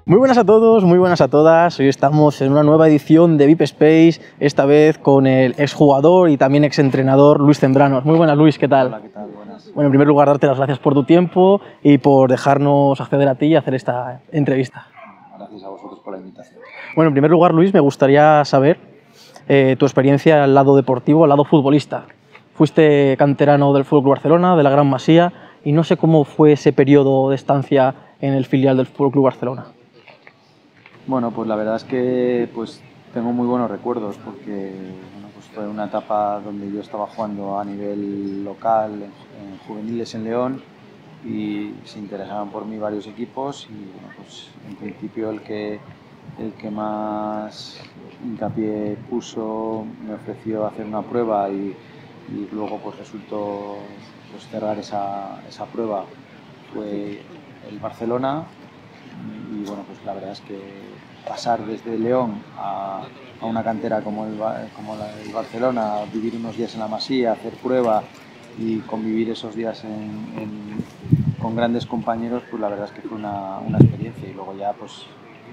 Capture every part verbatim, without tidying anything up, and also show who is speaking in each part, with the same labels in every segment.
Speaker 1: Muy buenas a todos, muy buenas a todas. Hoy estamos en una nueva edición de V I P Space, esta vez con el exjugador y también exentrenador Luis Zembranos. Muy buenas, Luis, ¿qué tal?
Speaker 2: Hola, ¿qué tal? Buenas.
Speaker 1: Bueno, en primer lugar, darte las gracias por tu tiempo y por dejarnos acceder a ti y hacer esta entrevista.
Speaker 2: Gracias a vosotros por la invitación.
Speaker 1: Bueno, en primer lugar, Luis, me gustaría saber eh, tu experiencia al lado deportivo, al lado futbolista. Fuiste canterano del F C Barcelona, de la Gran Masía, y no sé cómo fue ese periodo de estancia en el filial del F C Barcelona.
Speaker 2: Bueno, pues la verdad es que pues, tengo muy buenos recuerdos porque bueno, pues fue una etapa donde yo estaba jugando a nivel local, en, en juveniles en León, y se interesaban por mí varios equipos y bueno, pues, en principio el que, el que más hincapié puso me ofreció hacer una prueba y, y luego pues resultó pues, cerrar esa, esa prueba fue el Barcelona. Y bueno, pues la verdad es que pasar desde León a, a una cantera como, el, como la del Barcelona, vivir unos días en la Masía, hacer prueba y convivir esos días en, en, con grandes compañeros, pues la verdad es que fue una, una experiencia. Y luego ya pues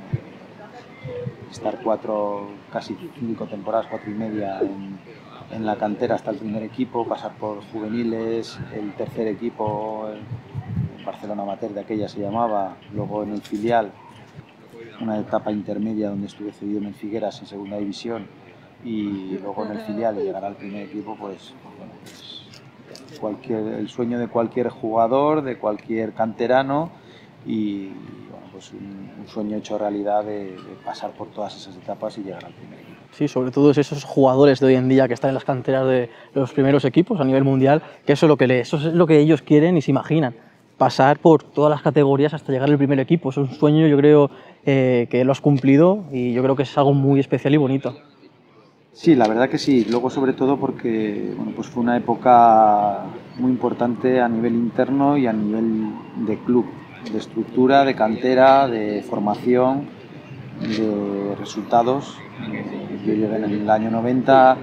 Speaker 2: estar cuatro, casi cinco temporadas, cuatro y media en, en la cantera hasta el primer equipo, pasar por juveniles, el tercer equipo, el, Barcelona Amateur de aquella se llamaba, luego en el filial, una etapa intermedia donde estuve cedido en el Figueras en segunda división y luego en el filial y llegar al primer equipo, pues, bueno, pues cualquier, el sueño de cualquier jugador, de cualquier canterano y bueno, pues un, un sueño hecho realidad de, de pasar por todas esas etapas y llegar al primer equipo.
Speaker 1: Sí, sobre todo esos jugadores de hoy en día que están en las canteras de los primeros equipos a nivel mundial, que eso es lo que, eso es lo que ellos quieren y se imaginan. Pasar por todas las categorías hasta llegar al primer equipo. Es un sueño, yo creo, eh, que lo has cumplido y yo creo que es algo muy especial y bonito.
Speaker 2: Sí, la verdad que sí. Luego, sobre todo, porque bueno, pues fue una época muy importante a nivel interno y a nivel de club, de estructura, de cantera, de formación, de resultados. Yo llegué en el año noventa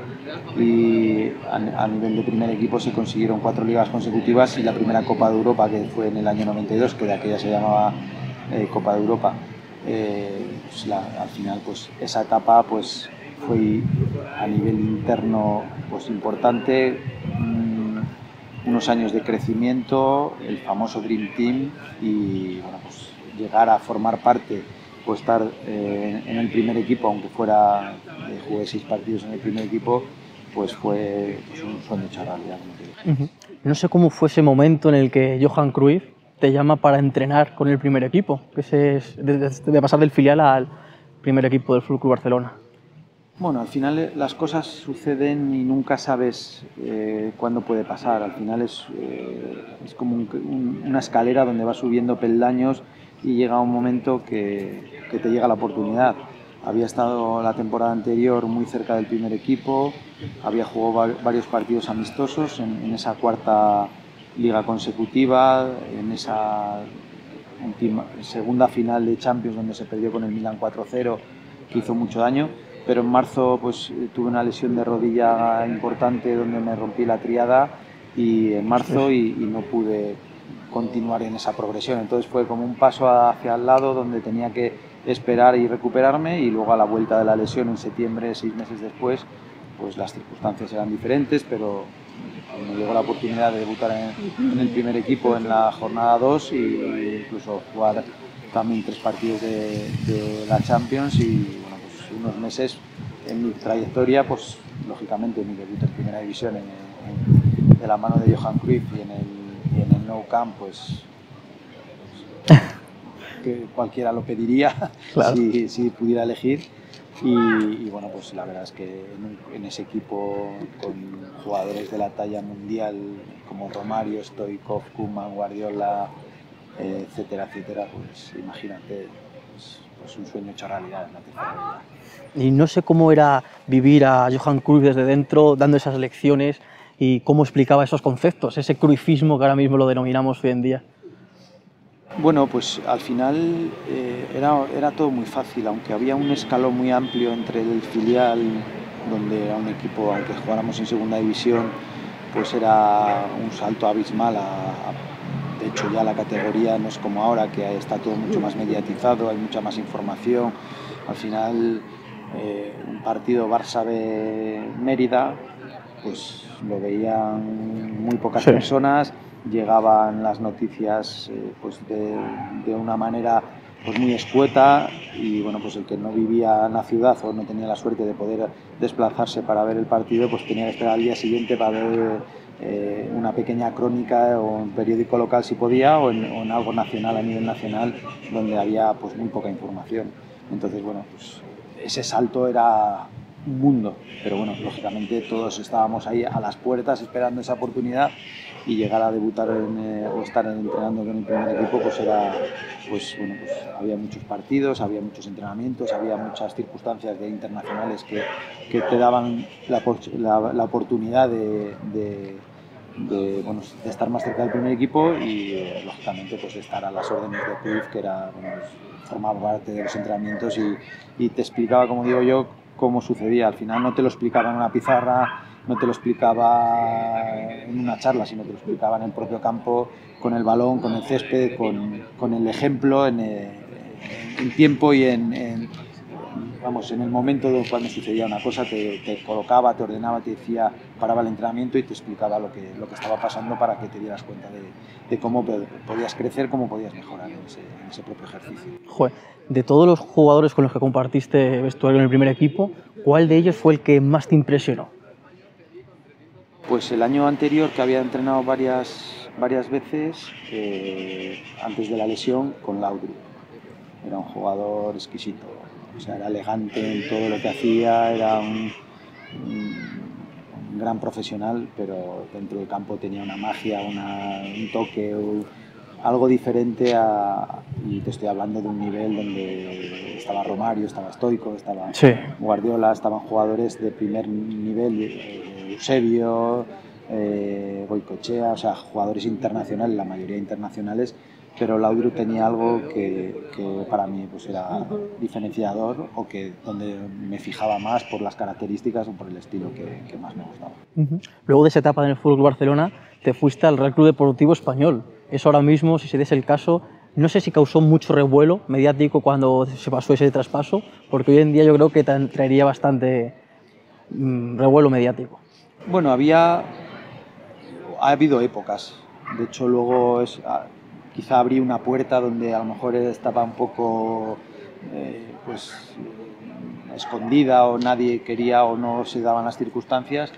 Speaker 2: y a, a nivel de primer equipo se consiguieron cuatro ligas consecutivas y la primera Copa de Europa, que fue en el año noventa y dos, que de aquella se llamaba eh, Copa de Europa. Eh, pues la, al final, pues esa etapa pues, fue a nivel interno pues, importante, mmm, unos años de crecimiento, el famoso Dream Team y bueno, pues, llegar a formar parte o estar eh, en el primer equipo, aunque fuera, eh, jugué seis partidos en el primer equipo, pues fue pues, un sueño hecho realidad.
Speaker 1: Uh-huh. No sé cómo fue ese momento en el que Johan Cruyff te llama para entrenar con el primer equipo, que es de, de, de pasar del filial al primer equipo del F C Barcelona.
Speaker 2: Bueno, al final las cosas suceden y nunca sabes eh, cuándo puede pasar. Al final es, eh, es como un, un, una escalera donde vas subiendo peldaños y llega un momento que, que te llega la oportunidad. Había estado la temporada anterior muy cerca del primer equipo, había jugado varios partidos amistosos en, en esa cuarta liga consecutiva, en esa última, segunda final de Champions donde se perdió con el Milan cuatro cero, que hizo mucho daño. Pero en marzo pues, tuve una lesión de rodilla importante donde me rompí la tríada y en marzo y, y no pude continuar en esa progresión. Entonces fue como un paso hacia el lado donde tenía que esperar y recuperarme y luego a la vuelta de la lesión en septiembre, seis meses después, pues las circunstancias eran diferentes, pero me llegó la oportunidad de debutar en, en el primer equipo en la jornada dos e incluso jugar también tres partidos de, de la Champions y bueno, pues unos meses en mi trayectoria, pues lógicamente mi debut en primera división en, en, de la mano de Johan Cruyff y en el, y en el Nou Camp, pues, pues que cualquiera lo pediría, claro. si, si pudiera elegir. Y, y bueno, pues la verdad es que en, en ese equipo con jugadores de la talla mundial como Romario, Stoichkov, Koeman, Guardiola, eh, etcétera, etcétera, pues imagínate, pues, pues un sueño hecho realidad en la tercera vida.
Speaker 1: Y no sé cómo era vivir a Johan Cruyff desde dentro, dando esas lecciones y cómo explicaba esos conceptos, ese cruyffismo que ahora mismo lo denominamos hoy en día.
Speaker 2: Bueno, pues al final eh, era, era todo muy fácil, aunque había un escalón muy amplio entre el filial, donde era un equipo, aunque jugáramos en segunda división, pues era un salto abismal a, a, de de hecho ya la categoría no es como ahora, que está todo mucho más mediatizado, hay mucha más información. Al final, eh, un partido Barça de Mérida, pues lo veían muy pocas sí. personas, llegaban las noticias eh, pues de, de una manera pues muy escueta, y bueno, pues el que no vivía en la ciudad o no tenía la suerte de poder desplazarse para ver el partido, pues tenía que esperar al día siguiente para ver eh, una pequeña crónica o un periódico local si podía, o en, o en algo nacional, a nivel nacional, donde había pues muy poca información. Entonces, bueno, pues ese salto era un mundo, pero bueno, lógicamente todos estábamos ahí a las puertas esperando esa oportunidad, y llegar a debutar en, eh, o estar entrenando con el primer equipo, pues era, pues bueno, pues había muchos partidos, había muchos entrenamientos, había muchas circunstancias de internacionales que, que te daban la, la, la oportunidad de, de, de, bueno, de estar más cerca del primer equipo, y eh, lógicamente pues de estar a las órdenes de Cruyff, que era, bueno, pues, formaba parte de los entrenamientos y, y te explicaba, como digo yo, cómo sucedía. Al final no te lo explicaba en una pizarra, no te lo explicaba en una charla, sino te lo explicaba en el propio campo, con el balón, con el césped, con, con el ejemplo, en, en, en tiempo y en, en, vamos, en el momento de cuando sucedía una cosa, te, te colocaba, te ordenaba, te decía, paraba el entrenamiento y te explicaba lo que, lo que estaba pasando, para que te dieras cuenta de, de cómo podías crecer, cómo podías mejorar en ese, en ese propio ejercicio.
Speaker 1: Joder, de todos los jugadores con los que compartiste vestuario en el primer equipo, ¿cuál de ellos fue el que más te impresionó?
Speaker 2: Pues el año anterior, que había entrenado varias, varias veces, eh, antes de la lesión, con Laudrup. Era un jugador exquisito, o sea, era elegante en todo lo que hacía, era un, un, un gran profesional, pero dentro del campo tenía una magia, una, un toque, un, algo diferente a, y te estoy hablando de un nivel donde estaba Romario, estaba Stoico, estaba sí. Guardiola, estaban jugadores de primer nivel, eh, Eusebio, eh, Goicoechea, o sea, jugadores internacionales, la mayoría internacionales, pero Laudrup tenía algo que, que para mí pues era diferenciador, o que donde me fijaba más por las características o por el estilo que, que más me gustaba.
Speaker 1: Uh-huh. Luego de esa etapa en el F C Barcelona, te fuiste al Real Club Deportivo Español. Eso ahora mismo, si se diese el caso, no sé si causó mucho revuelo mediático cuando se pasó ese traspaso, porque hoy en día yo creo que traería bastante mmm, revuelo mediático.
Speaker 2: Bueno, había, ha habido épocas. De hecho, luego es, quizá abrí una puerta donde a lo mejor estaba un poco eh, pues, escondida, o nadie quería, o no se daban las circunstancias,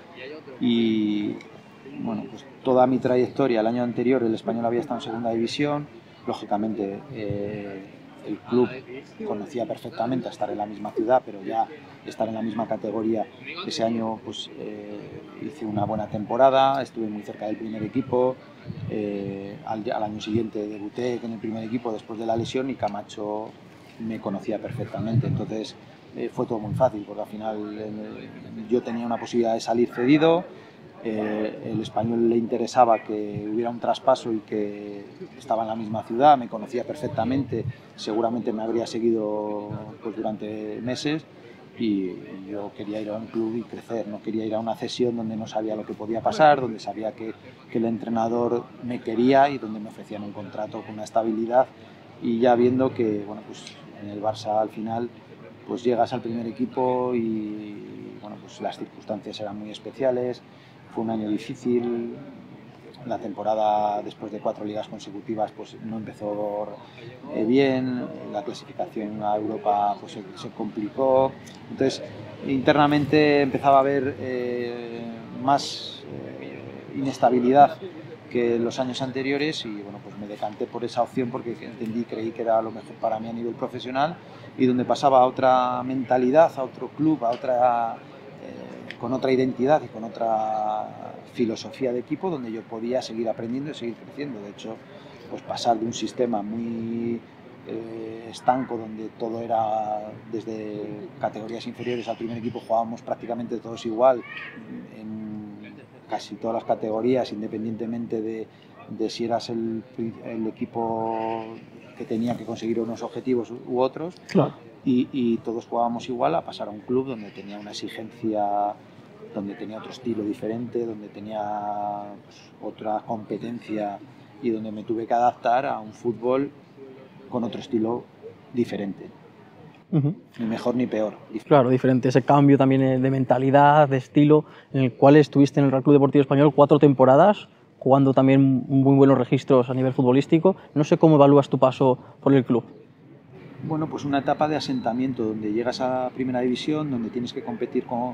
Speaker 2: y bueno, pues toda mi trayectoria, el año anterior el Español había estado en segunda división, lógicamente eh, el club conocía perfectamente a estar en la misma ciudad, pero ya estar en la misma categoría, ese año pues eh, hice una buena temporada, estuve muy cerca del primer equipo, eh, al, al año siguiente debuté en el primer equipo después de la lesión, y Camacho me conocía perfectamente, entonces eh, fue todo muy fácil, porque al final eh, yo tenía una posibilidad de salir cedido. Eh, el Español le interesaba que hubiera un traspaso y que estaba en la misma ciudad, me conocía perfectamente, seguramente me habría seguido pues, durante meses, y yo quería ir a un club y crecer, no quería ir a una cesión donde no sabía lo que podía pasar, donde sabía que, que el entrenador me quería y donde me ofrecían un contrato con una estabilidad, y ya viendo que bueno, pues, en el Barça al final pues llegas al primer equipo y bueno, pues las circunstancias eran muy especiales. Fue un año difícil, la temporada después de cuatro ligas consecutivas pues no empezó eh, bien, la clasificación a Europa pues se, se complicó, entonces internamente empezaba a haber eh, más eh, inestabilidad que los años anteriores, y bueno, pues me decanté por esa opción porque entendí, creí que era lo mejor para mí a nivel profesional, y donde pasaba a otra mentalidad, a otro club, a otra... Eh, con otra identidad y con otra filosofía de equipo, donde yo podía seguir aprendiendo y seguir creciendo. De hecho, pues pasar de un sistema muy eh, estanco, donde todo era desde categorías inferiores al primer equipo, jugábamos prácticamente todos igual en casi todas las categorías, independientemente de, de si eras el, el equipo que tenía que conseguir unos objetivos u otros.
Speaker 1: Claro.
Speaker 2: Y, y todos jugábamos igual, a pasar a un club donde tenía una exigencia, donde tenía otro estilo diferente, donde tenía pues, otra competencia y donde me tuve que adaptar a un fútbol con otro estilo diferente. Uh-huh. Ni mejor ni peor.
Speaker 1: Claro, diferente. Ese cambio también de mentalidad, de estilo, en el cual estuviste en el Real Club Deportivo Español cuatro temporadas, jugando también muy buenos registros a nivel futbolístico. No sé cómo evalúas tu paso por el club.
Speaker 2: Bueno, pues una etapa de asentamiento, donde llegas a Primera División, donde tienes que competir con,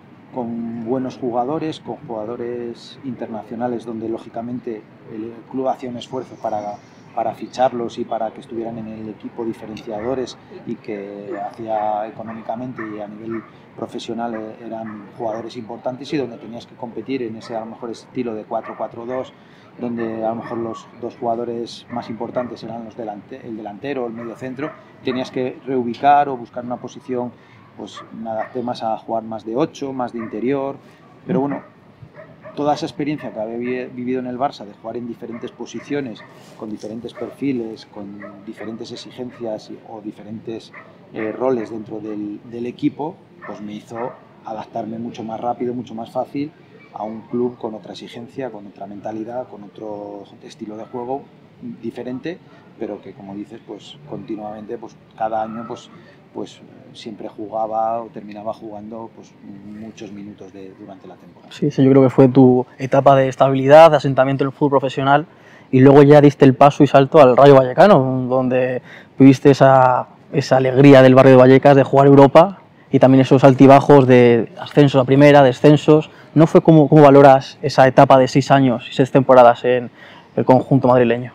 Speaker 2: con buenos jugadores, con jugadores internacionales, donde lógicamente el club hacía un esfuerzo para... para ficharlos y para que estuvieran en el equipo diferenciadores y que hacía económicamente y a nivel profesional eran jugadores importantes y donde tenías que competir en ese a lo mejor estilo de cuatro cuatro dos, donde a lo mejor los dos jugadores más importantes eran los delante, el delantero o el mediocentro, tenías que reubicar o buscar una posición, pues me adapté más a jugar más de ocho, más de interior, pero bueno, toda esa experiencia que había vivido en el Barça de jugar en diferentes posiciones, con diferentes perfiles, con diferentes exigencias o diferentes eh, roles dentro del, del equipo, pues me hizo adaptarme mucho más rápido, mucho más fácil a un club con otra exigencia, con otra mentalidad, con otro estilo de juego diferente, pero que, como dices, pues continuamente, pues cada año, pues pues siempre jugaba o terminaba jugando pues muchos minutos de, durante la temporada.
Speaker 1: Sí, sí, yo creo que fue tu etapa de estabilidad, de asentamiento en el fútbol profesional, y luego ya diste el paso y salto al Rayo Vallecano, donde tuviste esa, esa alegría del barrio de Vallecas de jugar Europa y también esos altibajos de ascenso a primera, descensos. ¿No fue cómo, cómo valoras esa etapa de seis años y seis temporadas en el conjunto madrileño?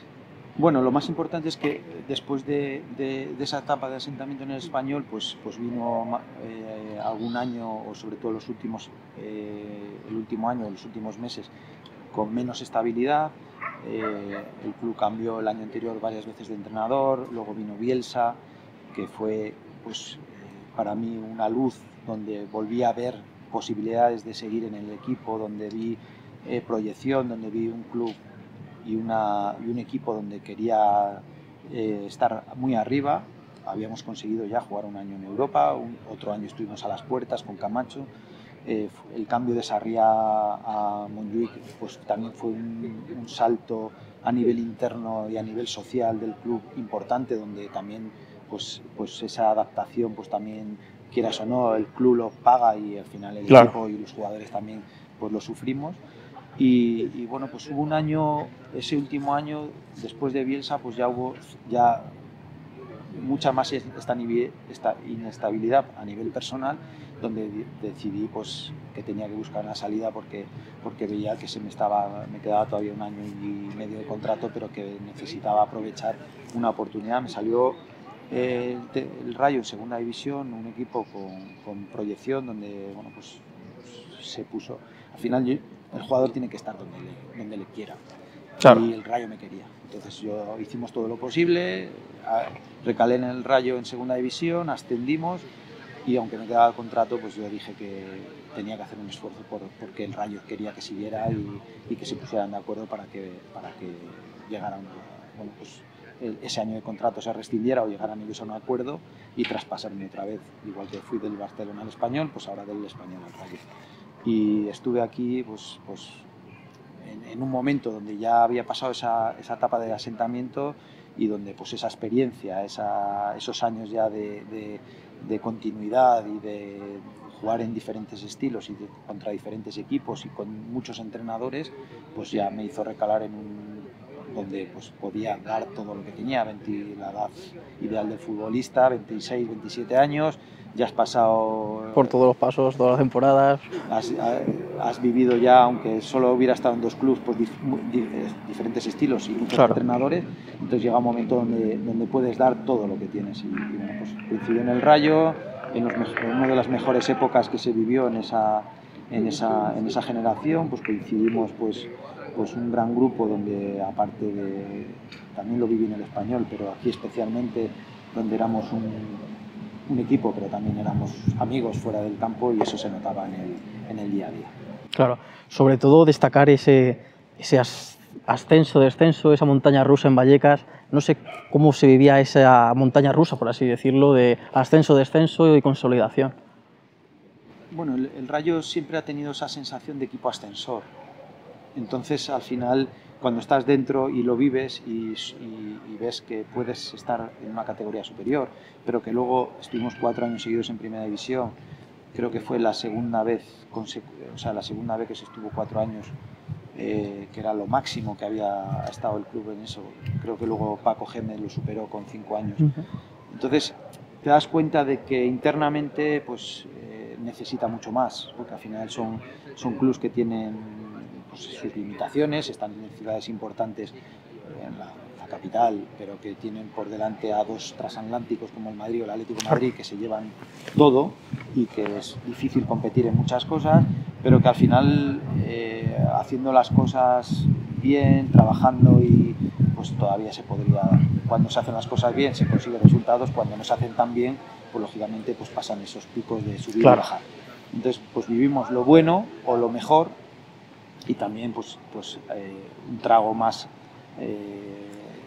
Speaker 2: Bueno, lo más importante es que después de, de, de esa etapa de asentamiento en el Español, pues, pues vino eh, algún año, o sobre todo los últimos, eh, el último año, los últimos meses, con menos estabilidad. Eh, el club cambió el año anterior varias veces de entrenador, luego vino Bielsa, que fue pues, eh, para mí una luz donde volví a ver posibilidades de seguir en el equipo, donde vi eh, proyección, donde vi un club y, una, y un equipo donde quería eh, estar muy arriba. Habíamos conseguido ya jugar un año en Europa, un, otro año estuvimos a las puertas con Camacho. Eh, el cambio de Sarriá a Montjuïc pues, también fue un, un salto a nivel interno y a nivel social del club importante, donde también pues, pues esa adaptación, pues también, quieras o no, el club lo paga y al final el claro. equipo y los jugadores también pues, lo sufrimos. Y, y bueno, pues hubo un año, ese último año, después de Bielsa, pues ya hubo ya mucha más esta, esta inestabilidad a nivel personal, donde decidí pues, que tenía que buscar una salida porque, porque veía que se me, estaba, me quedaba todavía un año y medio de contrato, pero que necesitaba aprovechar una oportunidad. Me salió eh, el, el Rayo en segunda división, un equipo con, con proyección, donde bueno, pues, pues, se puso... Al final yo, el jugador tiene que estar donde le, donde le quiera. Claro. Y el Rayo me quería. Entonces yo hicimos todo lo posible, recalé en el Rayo en segunda división, ascendimos y aunque me quedaba el contrato, pues yo dije que tenía que hacer un esfuerzo por, porque el Rayo quería que siguiera y, y que se pusieran de acuerdo para que, para que llegara una, bueno, pues el, ese año de contrato se rescindiera o llegaran ellos a un acuerdo y traspasarme otra vez, igual que fui del Barcelona al Español, pues ahora del Español al Rayo. Y estuve aquí pues, pues en, en un momento donde ya había pasado esa, esa etapa de asentamiento y donde pues esa experiencia, esa, esos años ya de, de, de continuidad y de jugar en diferentes estilos y de, contra diferentes equipos y con muchos entrenadores, pues ya me hizo recalar en un donde pues podía dar todo lo que tenía, veinte, la edad ideal del futbolista, veintiséis, veintisiete años, ya has pasado...
Speaker 1: Por todos los pasos, todas las temporadas.
Speaker 2: Has, has vivido ya, aunque solo hubiera estado en dos clubes, pues dif, dif, diferentes estilos y muchos claro. entrenadores, entonces llega un momento donde, donde puedes dar todo lo que tienes. Y, y bueno, pues coincidió en el Rayo, en, los, en una de las mejores épocas que se vivió en esa, en esa, en esa generación, pues coincidimos pues, pues un gran grupo donde aparte de, también lo viví en el Español, pero aquí especialmente donde éramos un, un equipo, pero también éramos amigos fuera del campo y eso se notaba en el, en el día a día.
Speaker 1: Claro, sobre todo destacar ese, ese ascenso, descenso, esa montaña rusa en Vallecas. No sé cómo se vivía esa montaña rusa, por así decirlo, de ascenso, descenso y consolidación.
Speaker 2: Bueno, el, el Rayo siempre ha tenido esa sensación de equipo ascensor. Entonces, al final, cuando estás dentro y lo vives y, y, y ves que puedes estar en una categoría superior, pero que luego estuvimos cuatro años seguidos en Primera División, creo que fue la segunda vez, o sea, la segunda vez que se estuvo cuatro años, eh, que era lo máximo que había estado el club en eso. Creo que luego Paco Gémez lo superó con cinco años. Entonces te das cuenta de que internamente pues, eh, necesita mucho más, porque al final son, son clubes que tienen pues, sus limitaciones, están en ciudades importantes, en la, la capital, pero que tienen por delante a dos transatlánticos como el Madrid o el Atlético de Madrid, que se llevan todo y que es difícil competir en muchas cosas, pero que al final eh, haciendo las cosas bien, trabajando y pues todavía se podría, cuando se hacen las cosas bien se consiguen resultados, cuando no se hacen tan bien, pues lógicamente pues pasan esos picos de subir claro. y bajar. Entonces pues vivimos lo bueno o lo mejor y también pues, pues eh, un trago más eh,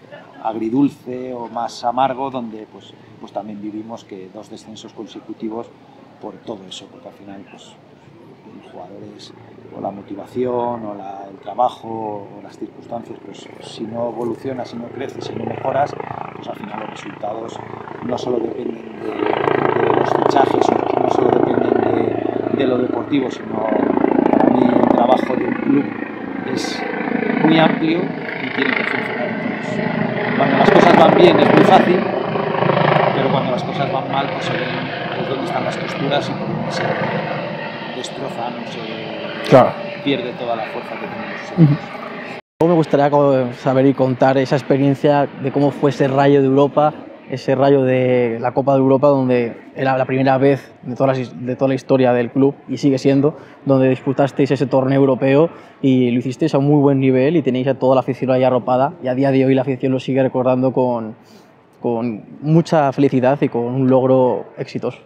Speaker 2: agridulce o más amargo, donde pues, pues también vivimos que dos descensos consecutivos por todo eso, porque al final pues los jugadores o la motivación o la, el trabajo o las circunstancias, pues si no evolucionas, si no creces, si no mejoras, pues al final los resultados no solo dependen de, de los fichajes, no solo dependen de, de lo deportivo, sino para mí el trabajo de un club es muy amplio y tiene que funcionar en todos. Cuando las cosas van bien es muy fácil, pero cuando las cosas van mal, pues se ven pues, dónde están las costuras y por dónde se destroza, no se claro. pierde toda la fuerza que tenemos.
Speaker 1: Uh-huh. Me gustaría saber y contar esa experiencia de cómo fue ese Rayo de Europa, ese Rayo de la Copa de Europa, donde era la primera vez de toda la, de toda la historia del club, y sigue siendo, donde disputasteis ese torneo europeo y lo hicisteis a un muy buen nivel y tenéis a toda la afición ahí arropada, y a día de hoy la afición lo sigue recordando con, con mucha felicidad y con un logro exitoso.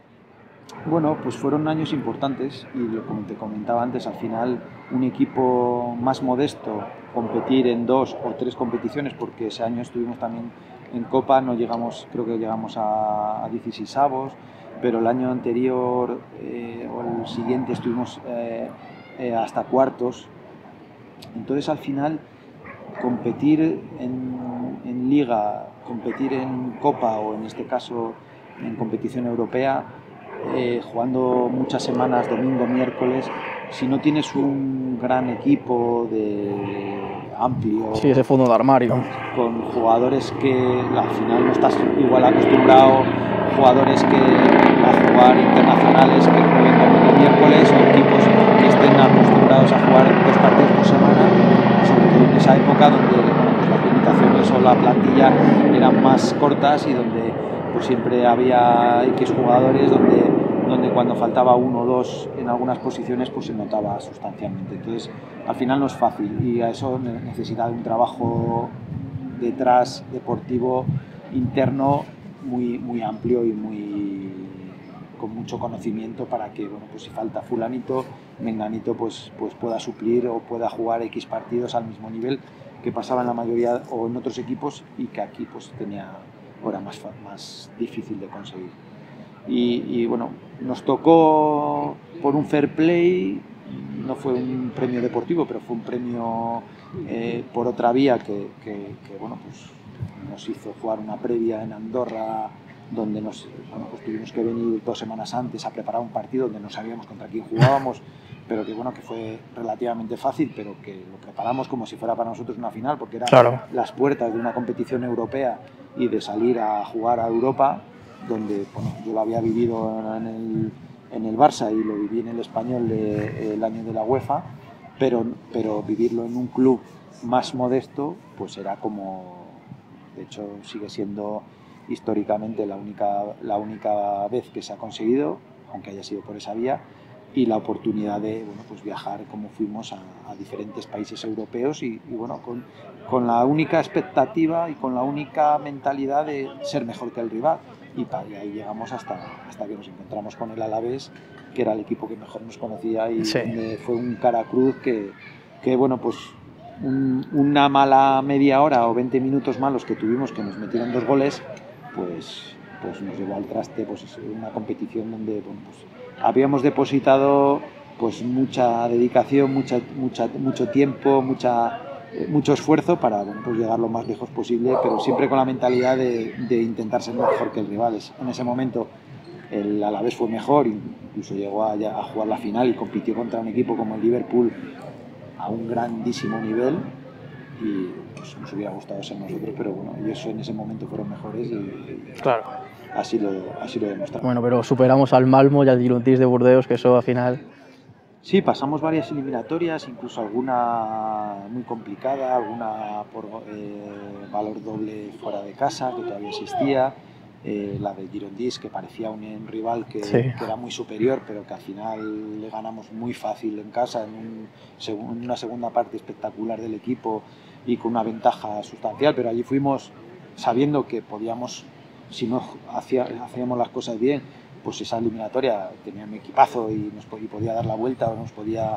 Speaker 2: Bueno, pues fueron años importantes y como te comentaba antes, al final un equipo más modesto, competir en dos o tres competiciones, porque ese año estuvimos también en Copa, no llegamos, creo que llegamos a, a dieciseisavos, pero el año anterior eh, o el siguiente estuvimos eh, eh, hasta cuartos. Entonces al final competir en, en Liga, competir en Copa o en este caso en competición europea, Eh, jugando muchas semanas, domingo, miércoles, si no tienes un gran equipo de amplio,
Speaker 1: sí, ese fondo de armario,
Speaker 2: con jugadores que al final no estás igual acostumbrado, jugadores que a jugar internacionales que jueguen domingo, miércoles, o equipos que estén acostumbrados a jugar dos partidos por semana, sobre todo en esa época donde bueno, pues las limitaciones o la plantilla eran más cortas y donde pues siempre había X jugadores donde, donde cuando faltaba uno o dos en algunas posiciones pues se notaba sustancialmente. Entonces al final no es fácil y a eso necesita un trabajo detrás deportivo interno muy, muy amplio y muy, con mucho conocimiento para que bueno, pues si falta fulanito, menganito pues, pues pueda suplir o pueda jugar X partidos al mismo nivel que pasaba en la mayoría o en otros equipos y que aquí pues tenía era más, más difícil de conseguir. Y, y bueno, nos tocó por un fair play, no fue un premio deportivo, pero fue un premio eh, por otra vía que, que, que bueno, pues nos hizo jugar una previa en Andorra, donde nos, bueno, pues tuvimos que venir dos semanas antes a preparar un partido donde no sabíamos contra quién jugábamos, pero que bueno, que fue relativamente fácil, pero que lo preparamos como si fuera para nosotros una final, porque eran claro. las puertas de una competición europea y de salir a jugar a Europa, donde bueno, yo lo había vivido en el, en el Barça y lo viví en el Español de, el año de la UEFA, pero, pero vivirlo en un club más modesto, pues era como, de hecho sigue siendo históricamente la única, la única vez que se ha conseguido, aunque haya sido por esa vía, y la oportunidad de bueno, pues viajar como fuimos a, a diferentes países europeos y, y bueno, con, con la única expectativa y con la única mentalidad de ser mejor que el rival. Y, pa, y ahí llegamos hasta, hasta que nos encontramos con el Alavés, que era el equipo que mejor nos conocía y sí. donde fue un cara cruz que, que bueno, pues un, una mala media hora o veinte minutos malos que tuvimos, que nos metieron dos goles, pues, pues nos llevó al traste pues, una competición donde bueno, pues, habíamos depositado pues mucha dedicación, mucha, mucha, mucho tiempo, mucha, eh, mucho esfuerzo para bueno, pues llegar lo más lejos posible, pero siempre con la mentalidad de, de intentar ser mejor que el rival. En ese momento el Alavés fue mejor, incluso llegó a, a jugar la final y compitió contra un equipo como el Liverpool a un grandísimo nivel, y pues, nos hubiera gustado ser nosotros, pero bueno, ellos en ese momento fueron mejores y, y
Speaker 1: claro.
Speaker 2: así lo, así lo demostraron.
Speaker 1: Bueno, pero superamos al Malmo y al Girondins de Burdeos, que eso al final...
Speaker 2: Sí, pasamos varias eliminatorias, incluso alguna muy complicada, alguna por eh, valor doble fuera de casa, que todavía existía, eh, la de Girondins, que parecía un, un rival que,
Speaker 1: sí.
Speaker 2: que era muy superior, pero que al final le ganamos muy fácil en casa, en, un, en una segunda parte espectacular del equipo y con una ventaja sustancial, pero allí fuimos sabiendo que podíamos, si no hacía, hacíamos las cosas bien, pues esa eliminatoria tenía un equipazo y nos podía, podía dar la vuelta o nos podía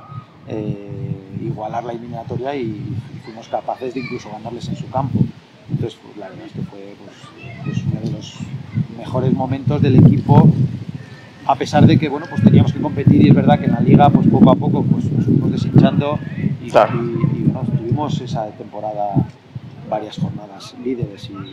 Speaker 2: eh, igualar la eliminatoria, y, y fuimos capaces de incluso ganarles en su campo. Entonces, pues, la verdad es que fue pues, pues uno de los mejores momentos del equipo, a pesar de que bueno, pues teníamos que competir, y es verdad que en la liga pues poco a poco pues, nos fuimos deshinchando y,
Speaker 1: claro.
Speaker 2: y, y bueno, tuvimos esa temporada varias jornadas líderes y, y,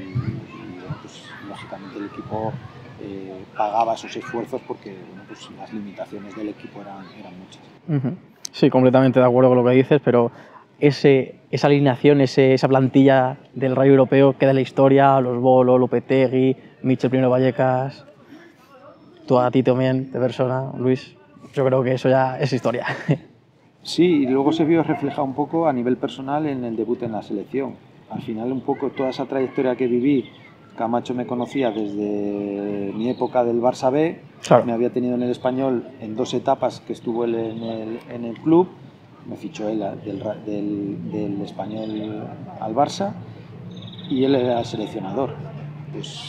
Speaker 2: y bueno, pues, lógicamente el equipo Eh, pagaba esos esfuerzos porque bueno, pues las limitaciones del equipo eran, eran muchas.
Speaker 1: Uh-huh. Sí, completamente de acuerdo con lo que dices, pero ese, esa alineación, ese, esa plantilla del Rayo Europeo queda en la historia, los Bolo, Lopetegui, Michel Primero Vallecas, tú a ti también, de persona, Luis, yo creo que eso ya es historia.
Speaker 2: Sí, y luego se vio reflejado un poco a nivel personal en el debut en la selección. Al final un poco toda esa trayectoria que viví, Camacho me conocía desde mi época del Barça B, claro. Me había tenido en el Español en dos etapas que estuvo él en el, en el club, me fichó él del, del, del Español al Barça, y él era el seleccionador. Pues,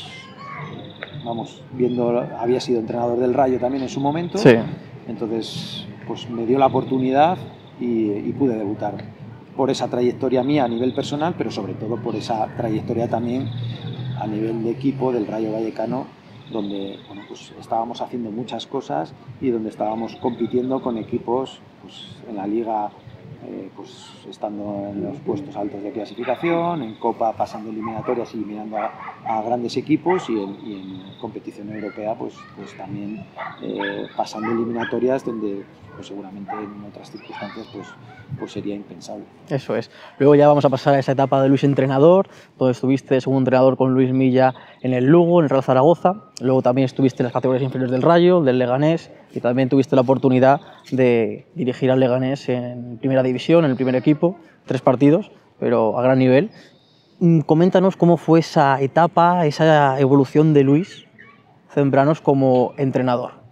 Speaker 2: vamos, viendo, había sido entrenador del Rayo también en su momento, sí. Entonces pues me dio la oportunidad y, y pude debutar por esa trayectoria mía a nivel personal, pero sobre todo por esa trayectoria también a nivel de equipo del Rayo Vallecano, donde bueno, pues estábamos haciendo muchas cosas y donde estábamos compitiendo con equipos pues, en la liga, eh, pues estando en los puestos altos de clasificación, en Copa pasando eliminatorias y eliminando a, a grandes equipos, y en, y en competición europea pues, pues también eh, pasando eliminatorias donde pues seguramente en otras circunstancias pues, pues sería impensable.
Speaker 1: Eso es. Luego ya vamos a pasar a esa etapa de Luis entrenador, donde estuviste segundo entrenador con Luis Milla en el Lugo, en el Real Zaragoza. Luego también estuviste en las categorías inferiores del Rayo, del Leganés, y también tuviste la oportunidad de dirigir al Leganés en primera división, en el primer equipo, tres partidos, pero a gran nivel. Coméntanos cómo fue esa etapa, esa evolución de Luis Zembranos como entrenador.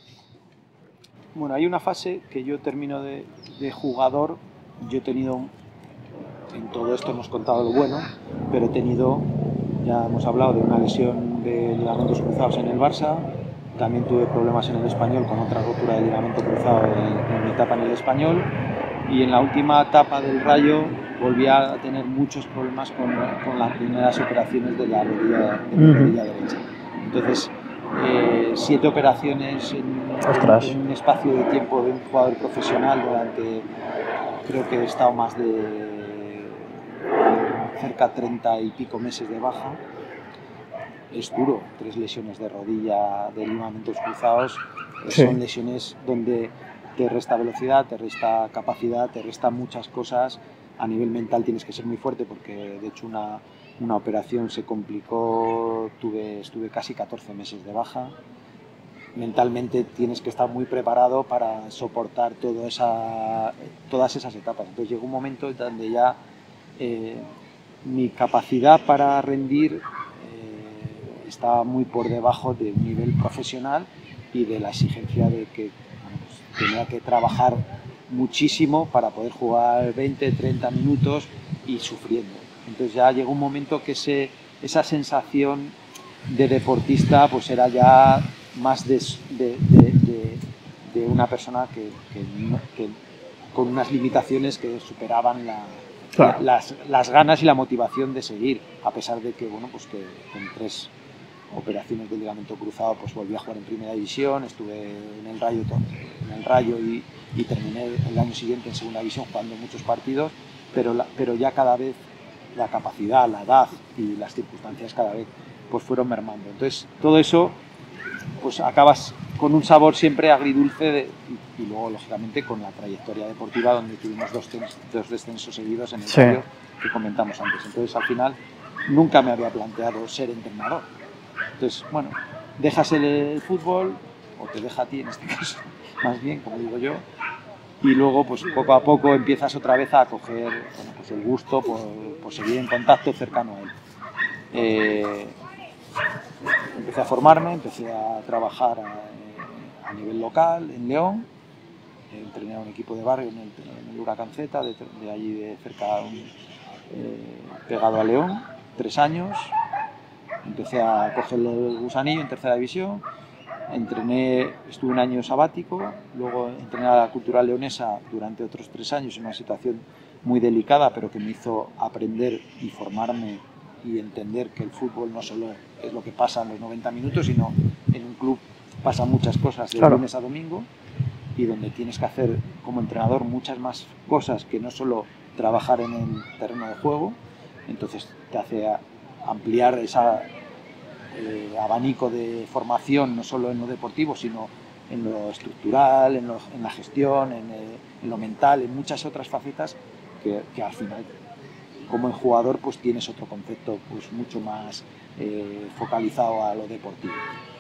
Speaker 2: Bueno, hay una fase que yo termino de, de jugador. Yo he tenido, en todo esto hemos contado lo bueno, pero he tenido, ya hemos hablado de una lesión de ligamentos cruzados en el Barça, también tuve problemas en el Español con otra rotura de ligamento cruzado en, en mi etapa en el Español, y en la última etapa del Rayo volví a tener muchos problemas con, con las primeras operaciones de la rodilla, de mi rodilla derecha. Entonces, Eh, siete operaciones en, en, en un espacio de tiempo de un jugador profesional durante, creo que he estado más de cerca de treinta y pico meses de baja. Es duro, tres lesiones de rodilla, de ligamentos cruzados, sí. Son lesiones donde te resta velocidad, te resta capacidad, te resta muchas cosas. A nivel mental tienes que ser muy fuerte, porque de hecho una Una operación se complicó, tuve, estuve casi catorce meses de baja. Mentalmente tienes que estar muy preparado para soportar todo esa, todas esas etapas. Entonces llegó un momento donde ya eh, mi capacidad para rendir eh, estaba muy por debajo de un nivel profesional y de la exigencia de que bueno, pues, tenía que trabajar muchísimo para poder jugar veinte, treinta minutos y sufriendo. Entonces ya llegó un momento que ese, esa sensación de deportista pues era ya más de, de, de, de, de una persona que, que, que con unas limitaciones que superaban la, claro. la, las, las ganas y la motivación de seguir, a pesar de que, bueno, pues que con tres operaciones de ligamento cruzado pues volví a jugar en primera división, estuve en el Rayo, en el Rayo y, y terminé el año siguiente en segunda división jugando muchos partidos. pero, la, pero ya cada vez la capacidad, la edad y las circunstancias cada vez pues fueron mermando. Entonces todo eso pues acabas con un sabor siempre agridulce de, y, y luego lógicamente con la trayectoria deportiva donde tuvimos dos, dos descensos seguidos en el
Speaker 1: sí.
Speaker 2: Rayo que comentamos antes. Entonces al final nunca me había planteado ser entrenador. Entonces bueno, dejas el, el fútbol, o te deja a ti en este caso, más bien, como digo yo, y luego pues poco a poco empiezas otra vez a coger bueno, pues el gusto por, por seguir en contacto cercano a él. Eh, empecé a formarme, empecé a trabajar a, a nivel local en León, eh, entrené a un equipo de barrio en el, en el Huracán Z, de, de allí de cerca, un, eh, pegado a León, tres años, empecé a coger el gusanillo en tercera división. Entrené, estuve un año sabático, luego entrené a la Cultural Leonesa durante otros tres años en una situación muy delicada, pero que me hizo aprender y formarme y entender que el fútbol no solo es lo que pasa en los noventa minutos, sino en un club pasan muchas cosas de claro. lunes a domingo, y donde tienes que hacer como entrenador muchas más cosas que no solo trabajar en el terreno de juego. Entonces te hace ampliar esa Eh, abanico de formación, no solo en lo deportivo, sino en lo estructural, en, lo, en la gestión, en, eh, en lo mental, en muchas otras facetas que, que al final, como en jugador, pues tienes otro concepto pues mucho más eh, focalizado a lo deportivo.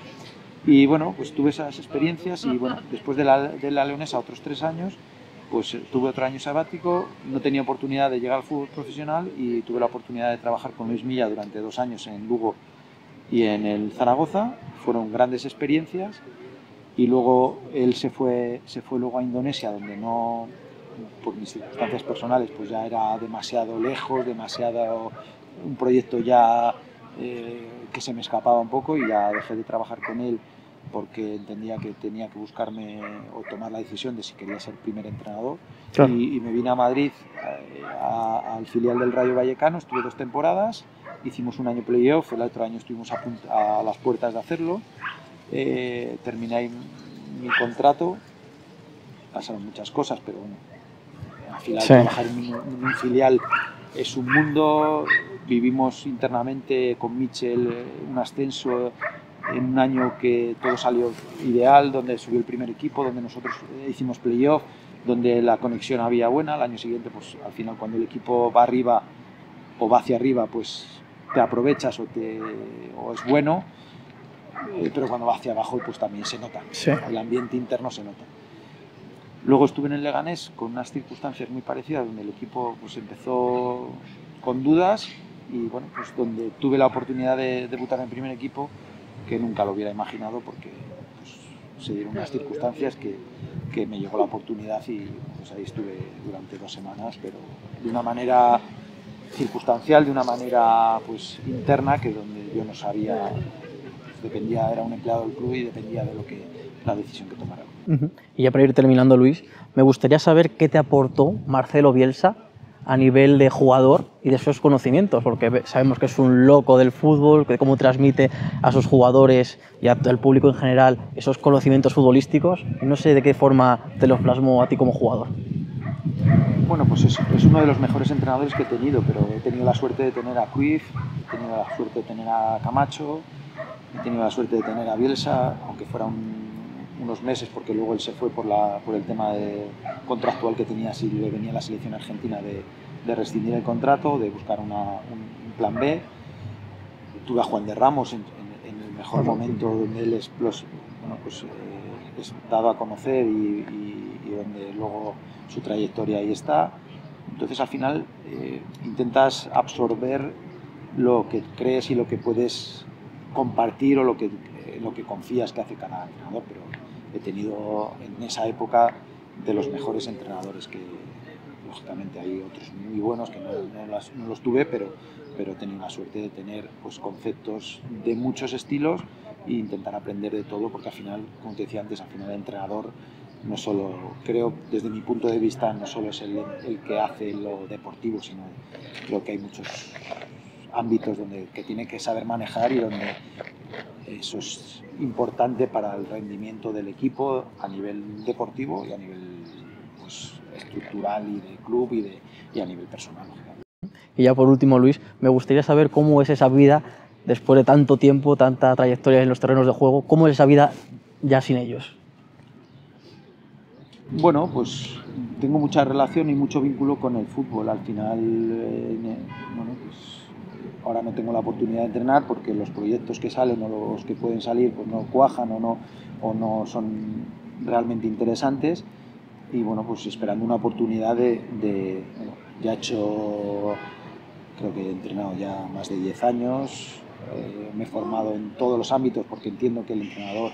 Speaker 2: Y bueno, pues tuve esas experiencias y bueno, después de la, de la Leonesa otros tres años, pues tuve otro año sabático, no tenía oportunidad de llegar al fútbol profesional y tuve la oportunidad de trabajar con Luis Milla durante dos años en Lugo y en el Zaragoza. Fueron grandes experiencias y luego él se fue, se fue luego a Indonesia, donde no, por mis circunstancias personales, pues ya era demasiado lejos, demasiado un proyecto ya eh, que se me escapaba un poco, y ya dejé de trabajar con él porque entendía que tenía que buscarme o tomar la decisión de si quería ser primer entrenador. Claro. y, y me vine a Madrid eh, a, al filial del Rayo Vallecano, estuve dos temporadas. Hicimos un año playoff, el otro año estuvimos a, punta, a las puertas de hacerlo. Eh, terminé ahí mi contrato, pasaron muchas cosas, pero bueno, al final sí. Trabajar en un, en un filial es un mundo. Vivimos internamente con Michel un ascenso en un año que todo salió ideal, donde subió el primer equipo, donde nosotros hicimos playoff, donde la conexión había buena. El año siguiente, pues al final cuando el equipo va arriba o va hacia arriba, pues te aprovechas o, te, o es bueno, eh, pero cuando va hacia abajo pues también se nota, sí. El ambiente interno se nota. Luego estuve en el Leganés con unas circunstancias muy parecidas, donde el equipo pues empezó con dudas y bueno, pues donde tuve la oportunidad de debutar en el primer equipo, que nunca lo hubiera imaginado porque pues, se dieron unas circunstancias que, que me llegó la oportunidad y pues ahí estuve durante dos semanas, pero de una manera circunstancial, de una manera pues interna, que donde yo no sabía, pues, dependía, era un empleado del club y dependía de lo que la decisión que tomara.
Speaker 1: Uh-huh. Y ya para ir terminando, Luis, me gustaría saber qué te aportó Marcelo Bielsa a nivel de jugador y de esos conocimientos, porque sabemos que es un loco del fútbol, que cómo transmite a sus jugadores y al público en general esos conocimientos futbolísticos, y no sé de qué forma te los plasmó a ti como jugador.
Speaker 2: Bueno, pues es, es uno de los mejores entrenadores que he tenido, pero he tenido la suerte de tener a Cruyff, he tenido la suerte de tener a Camacho, he tenido la suerte de tener a Bielsa, aunque fuera un, unos meses, porque luego él se fue por, la, por el tema de contractual que tenía si le venía la selección argentina de, de rescindir el contrato, de buscar una, un, un plan B. Tuve a Juan de Ramos en, en, en el mejor momento, donde él es, los, bueno, pues, eh, es dado a conocer y, y, y donde luego su trayectoria ahí está. Entonces al final eh, intentas absorber lo que crees y lo que puedes compartir o lo que, eh, lo que confías que hace cada entrenador, pero he tenido en esa época de los mejores entrenadores, que lógicamente hay otros muy buenos que no, no, las, no los tuve, pero, pero he tenido la suerte de tener pues, conceptos de muchos estilos e intentar aprender de todo, porque al final, como te decía antes, al final el entrenador no solo, creo desde mi punto de vista, no solo es el, el que hace lo deportivo, sino creo que hay muchos ámbitos donde que tiene que saber manejar y donde eso es importante para el rendimiento del equipo a nivel deportivo y a nivel pues, estructural y de club y de, y a nivel personal.
Speaker 1: Y ya por último, Luis, me gustaría saber cómo es esa vida después de tanto tiempo, tanta trayectoria en los terrenos de juego, cómo es esa vida ya sin ellos.
Speaker 2: Bueno, pues tengo mucha relación y mucho vínculo con el fútbol. Al final, eh, bueno, pues ahora no tengo la oportunidad de entrenar porque los proyectos que salen o los que pueden salir pues no cuajan o no, o no son realmente interesantes. Y bueno, pues esperando una oportunidad de... de bueno, ya he hecho, creo que he entrenado ya más de diez años, eh, me he formado en todos los ámbitos porque entiendo que el entrenador,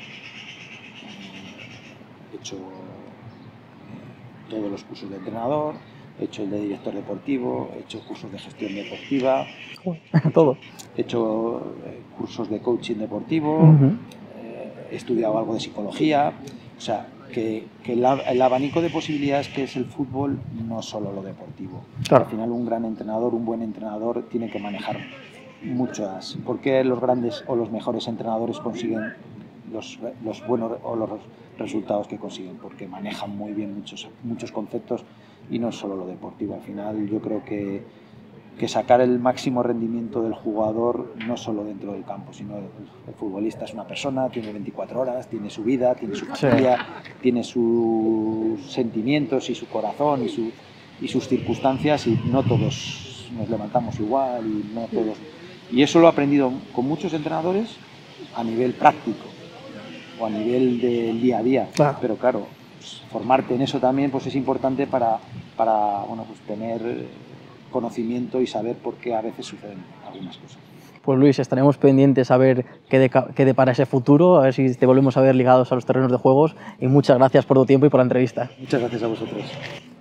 Speaker 2: eh, he hecho todos los cursos de entrenador, he hecho el de director deportivo, he hecho cursos de gestión deportiva,
Speaker 1: todo.
Speaker 2: He hecho eh, cursos de coaching deportivo,
Speaker 1: Uh-huh.
Speaker 2: eh, he estudiado algo de psicología, o sea, que, que el, el abanico de posibilidades que es el fútbol no solo lo deportivo.
Speaker 1: Claro.
Speaker 2: Al final un gran entrenador, un buen entrenador tiene que manejar muchas. ¿Por qué los grandes o los mejores entrenadores consiguen los, los buenos o los resultados que consiguen? Porque manejan muy bien muchos, muchos conceptos y no solo lo deportivo. Al final yo creo que, que sacar el máximo rendimiento del jugador no solo dentro del campo, sino el, el futbolista es una persona, tiene veinticuatro horas, tiene su vida, tiene su familia, sí. tiene sus sentimientos y su corazón y, su, y sus circunstancias, y no todos nos levantamos igual y no todos... Y eso lo he aprendido con muchos entrenadores a nivel práctico o a nivel del día a día, claro. Pero claro, pues, formarte en eso también pues es importante para, para bueno, pues, tener conocimiento y saber por qué a veces suceden algunas cosas.
Speaker 1: Pues Luis, estaremos pendientes a ver qué, de, qué depara ese futuro, a ver si te volvemos a ver ligados a los terrenos de juegos, y muchas gracias por tu tiempo y por la entrevista.
Speaker 2: Muchas gracias a vosotros.